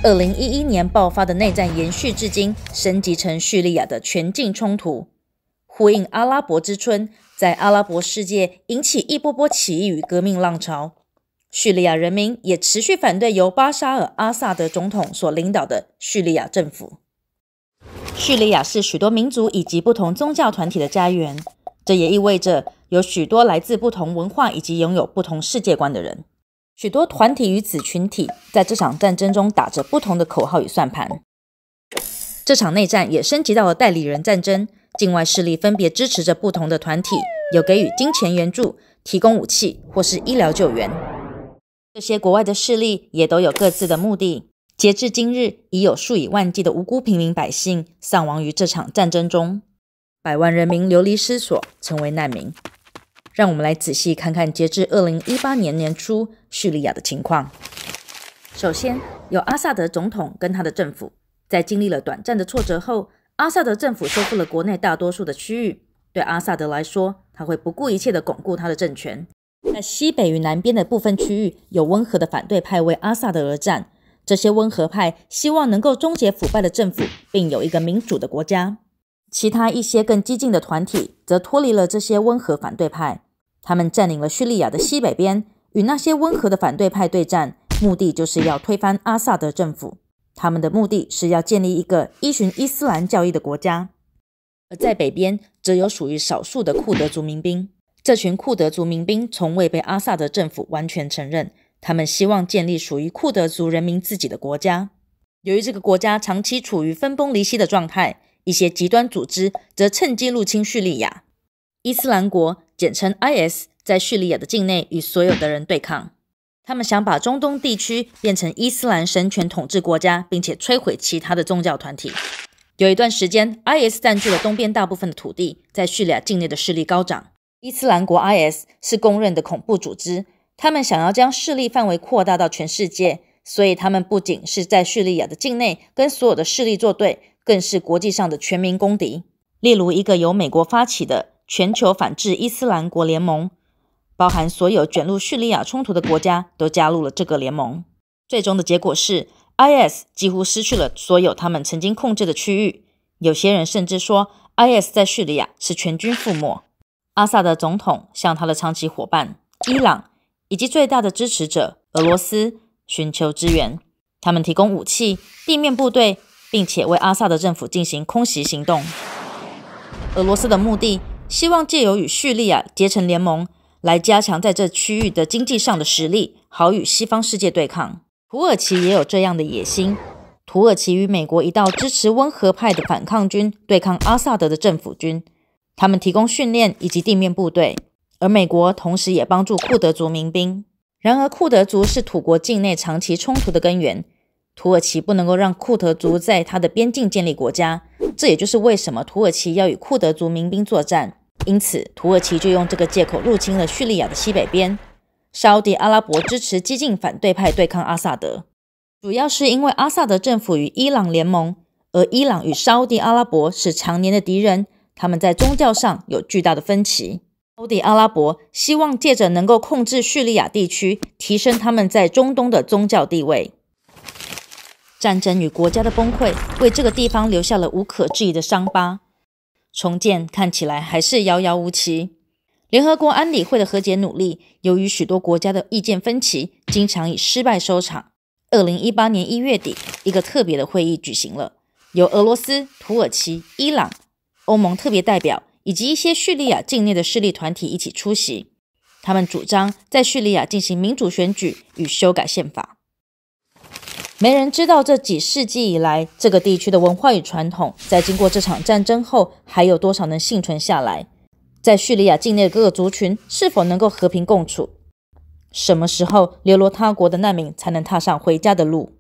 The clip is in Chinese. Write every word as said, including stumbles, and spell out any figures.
二零一一年爆发的内战延续至今，升级成叙利亚的全境冲突，呼应阿拉伯之春，在阿拉伯世界引起一波波起义与革命浪潮。叙利亚人民也持续反对由巴沙尔·阿萨德总统所领导的叙利亚政府。叙利亚是许多民族以及不同宗教团体的家园，这也意味着有许多来自不同文化以及拥有不同世界观的人。许多团体与子群体在这场战争中打着不同的口号与算盘。这场内战也升级到了代理人战争，境外势力分别支持着不同的团体，有给予金钱援助、提供武器或是医疗救援。这些国外的势力也都有各自的目的。截至今日，已有数以万计的无辜平民百姓丧亡于这场战争中，百万人民流离失所，成为难民。让我们来仔细看看截至二零一八年年初叙利亚的情况。首先，有阿萨德总统跟他的政府，在经历了短暂的挫折后，阿萨德政府收复了国内大多数的区域。对阿萨德来说，他会不顾一切地巩固他的政权。在西北与南边的部分区域，有温和的反对派为阿萨德而战。这些温和派希望能够终结腐败的政府，并有一个民主的国家。其他一些更激进的团体则脱离了这些温和反对派，他们占领了叙利亚的西北边，与那些温和的反对派对战，目的就是要推翻阿萨德政府。他们的目的是要建立一个依循伊斯兰教义的国家。而在北边，则有属于少数的库德族民兵。这群库德族民兵从未被阿萨德政府完全承认，他们希望建立属于库德族人民自己的国家。由于这个国家长期处于分崩离析的状态，一些极端组织则趁机入侵叙利亚。伊斯兰国，简称 I S， 在叙利亚的境内与所有的人对抗。他们想把中东地区变成伊斯兰神权统治国家，并且摧毁其他的宗教团体。有一段时间 I S 占据了东边大部分的土地，在叙利亚境内的势力高涨。伊斯兰国 I S 是公认的恐怖组织，他们想要将势力范围扩大到全世界，所以他们不仅是在叙利亚的境内跟所有的势力作对，更是国际上的全民公敌。例如一个由美国发起的全球反制伊斯兰国联盟，包含所有卷入叙利亚冲突的国家都加入了这个联盟。最终的结果是 I S 几乎失去了所有他们曾经控制的区域，有些人甚至说 I S 在叙利亚是全军覆没。阿萨德总统向他的长期伙伴伊朗以及最大的支持者俄罗斯寻求支援，他们提供武器、地面部队，并且为阿萨德政府进行空袭行动。俄罗斯的目的，希望借由与叙利亚结成联盟，来加强在这区域的经济上的实力，好与西方世界对抗。土耳其也有这样的野心，土耳其与美国一道支持温和派的反抗军对抗阿萨德的政府军，他们提供训练以及地面部队，而美国同时也帮助库德族民兵。然而库德族是土国境内长期冲突的根源，土耳其不能够让库德族在他的边境建立国家，这也就是为什么土耳其要与库德族民兵作战。因此土耳其就用这个借口入侵了叙利亚的西北边。沙烏地阿拉伯支持激进反对派对抗阿萨德，主要是因为阿萨德政府与伊朗联盟，而伊朗与沙烏地阿拉伯是常年的敌人，他们在宗教上有巨大的分歧。沙烏地阿拉伯希望借着能够控制叙利亚地区，提升他们在中东的宗教地位。战争与国家的崩溃为这个地方留下了无可置疑的伤疤，重建看起来还是遥遥无期。联合国安理会的和解努力，由于许多国家的意见分歧，经常以失败收场。二零一八年一月底，一个特别的会议举行了，由俄罗斯、土耳其、伊朗、欧盟特别代表以及一些叙利亚境内的势力团体一起出席。他们主张在叙利亚进行民主选举与修改宪法。没人知道这几世纪以来，这个地区的文化与传统，在经过这场战争后，还有多少能幸存下来？在叙利亚境内的各个族群是否能够和平共处？什么时候流落他国的难民才能踏上回家的路？